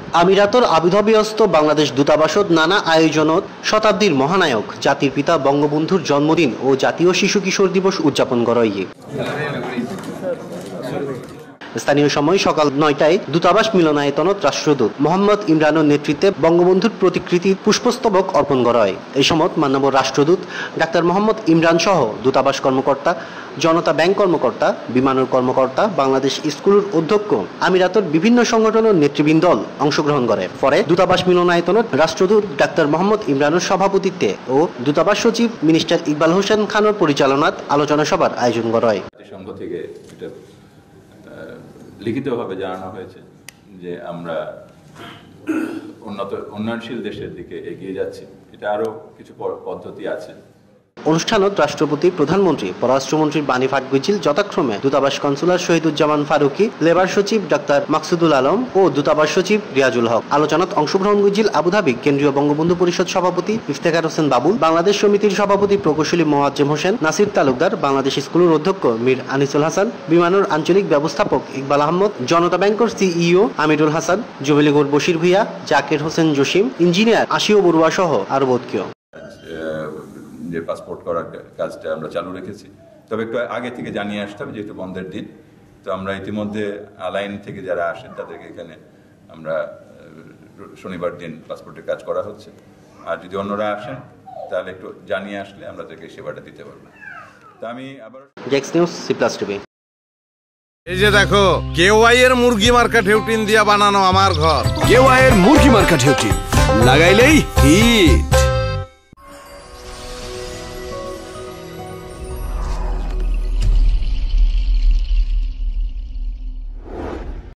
আমিরাতর আবির্ভাবিয়স্ত বাংলাদেশ দূতাবাসত নানা আয়োজনত শতাব্দীর মহানায়ক জাতির পিতা বঙ্গবন্ধুর জন্মদিন ও জাতীয় শিশু কিশোর দিবস উদযাপন করা হয়। স্থানীয় সময় সকাল ৯টায় দূতাবাস মিলনায়তনত রাষ্ট্রদূত মোহাম্মদ ইমরানের নেতৃত্বে বঙ্গবন্ধুর প্রতিকৃতি পুষ্পস্তবক অর্পণ করা হয়। এই সময় মাননীয় রাষ্ট্রদূত ডাক্তার মোহাম্মদ ইমরান সহ দূতাবাস কর্মকর্তা, জনতা ব্যাংক কর্মকর্তা, বিমানের কর্মকর্তা, বাংলাদেশ স্কুলের অধ্যক্ষ, আমিরাতর বিভিন্ন সংগঠনের নেতৃবৃন্দ অংশগ্রহণ করে। পরে দূতাবাস মিলনায়তনত রাষ্ট্রদূত ডাক্তার মোহাম্মদ ইমরানের সভাপতিত্বে ও দূতাবাস সচিব মিনিস্টার ইকবাল হোসেন খানের পরিচালনায় আলোচনা সভার আয়োজন করা হয়। লিখিতভাবে জানানো হয়েছে যে আমরা উন্নয়নশীল দেশের দিকে এগিয়ে যাচ্ছি। এটা আরো কিছু পদ্ধতি আছে। অনুষ্ঠানত রাষ্ট্রপতি, প্রধানমন্ত্রী, পররাষ্ট্রমন্ত্রীর বাণী ফাটগুজিল যথাক্রমে দূতাবাস কনসুলার শহীদুজ্জামান ফারুকি, লেবার সচিব ডাক্তার মাকসুদুল আলম ও দূতাবাস সচিব রিয়াজুল হক। আলোচনাত অংশগ্রহণ গুজিল আবুধাবি কেন্দ্রীয় বঙ্গবন্ধু পরিষদ সভাপতি ইফতেখার হোসেন বাবুল, বাংলাদেশ সমিতির সভাপতি প্রকৌশলী মোয়াজ্জেম হোসেন, নাসির তালুকদার, বাংলাদেশ স্কুলের অধ্যক্ষ মীর আনিসুল হাসান, বিমানের আঞ্চলিক ব্যবস্থাপক ইকবাল আহমদ, জনতা ব্যাংকের সিইও আমিরুল হাসান, জুবেলিগর বশির ভুইয়া, জাকির হোসেন জসিম, ইঞ্জিনিয়ার আশিও বড়ুয়া সহ আরো বোধকেও। যে পাসপোর্ট করার কাজটা আমরা চালু রেখেছি, তবে একটু আগে থেকে জানিয়ে আসতে হবে যেহেতু বন্ধের দিন। তো আমরা ইতিমধ্যে আলাইন থেকে যারা আসেন তাদেরকে এখানে আমরা শনিবার দিন পাসপোর্টের কাজ করা হচ্ছে। আর যদি অন্যরা আসেন তাহলে একটু জানিয়ে আসলে আমরা তাদেরকে সেবাটা দিতে পারবো। তা আমি আবার ডেক্স নিউজ, C+ TV। এই যে দেখো, কেওয়াই এর মুরগি মার্কা ঢেউটিন দিয়া বানানো আমার ঘর। কেওয়াই এর মুরগি মার্কা ঢেউটিন লাগাইলেই হিট।